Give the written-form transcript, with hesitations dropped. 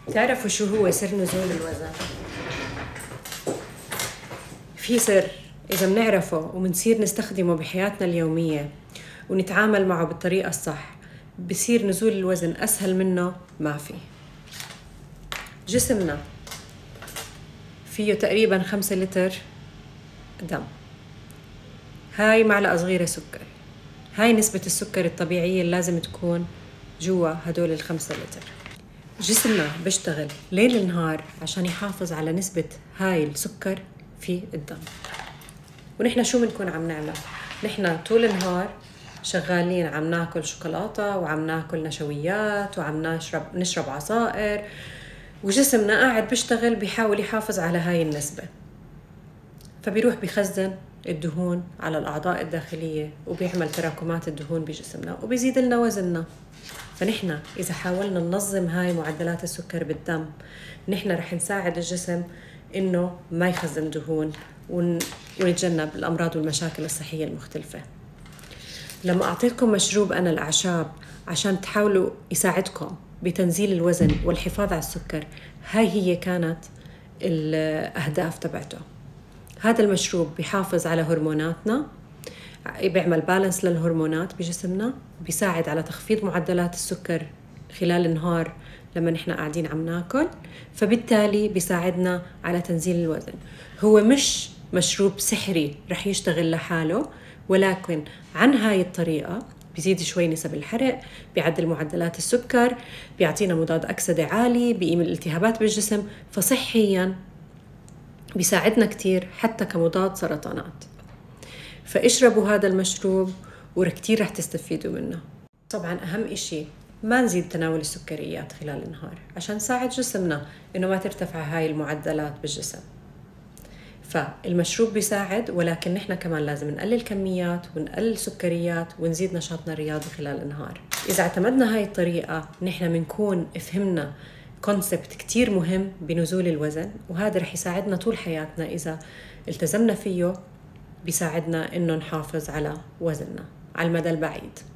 تعرفوا شو هو سر نزول الوزن؟ في سر إذا بنعرفه ومنصير نستخدمه بحياتنا اليومية ونتعامل معه بالطريقة الصح، بصير نزول الوزن أسهل منه ما في. جسمنا فيه تقريبا 5 لتر دم، هاي معلقة صغيرة سكر، هاي نسبة السكر الطبيعية اللي لازم تكون جوا هدول 5 لتر. جسمنا بيشتغل ليل النهار عشان يحافظ على نسبة هاي السكر في الدم. ونحن شو بنكون عم نعمل؟ نحن طول النهار شغالين عم ناكل شوكولاتة وعم ناكل نشويات وعم نشرب عصائر، وجسمنا قاعد بيشتغل بيحاول يحافظ على هاي النسبة، فبيروح بيخزن الدهون على الأعضاء الداخلية وبيعمل تراكمات الدهون بجسمنا وبيزيد لنا وزننا. فنحن إذا حاولنا ننظم هاي معدلات السكر بالدم، نحن رح نساعد الجسم إنه ما يخزن دهون ونتجنب الأمراض والمشاكل الصحية المختلفة. لما أعطيكم مشروب أنا الأعشاب عشان تحاولوا يساعدكم بتنزيل الوزن والحفاظ على السكر، هاي هي كانت الأهداف تبعته. هذا المشروب بيحافظ على هرموناتنا، بيعمل بالانس للهرمونات بجسمنا، بيساعد على تخفيض معدلات السكر خلال النهار لما نحن قاعدين عم ناكل، فبالتالي بيساعدنا على تنزيل الوزن. هو مش مشروب سحري رح يشتغل لحاله، ولكن عن هاي الطريقة بيزيد شوي نسب الحرق، بيعدل معدلات السكر، بيعطينا مضاد أكسدة عالي، بيقيم الالتهابات بالجسم، فصحيا بيساعدنا كتير حتى كمضاد سرطانات. فاشربوا هذا المشروب وكتير رح تستفيدوا منه. طبعا أهم إشي ما نزيد تناول السكريات خلال النهار عشان نساعد جسمنا إنه ما ترتفع هاي المعدلات بالجسم. فالمشروب بيساعد، ولكن نحن كمان لازم نقلل كميات ونقلل السكريات ونزيد نشاطنا الرياضي خلال النهار. إذا اعتمدنا هاي الطريقة نحن بنكون فهمنا كونسبت كتير مهم بنزول الوزن، وهذا رح يساعدنا طول حياتنا. إذا التزمنا فيه بيساعدنا إنه نحافظ على وزننا على المدى البعيد.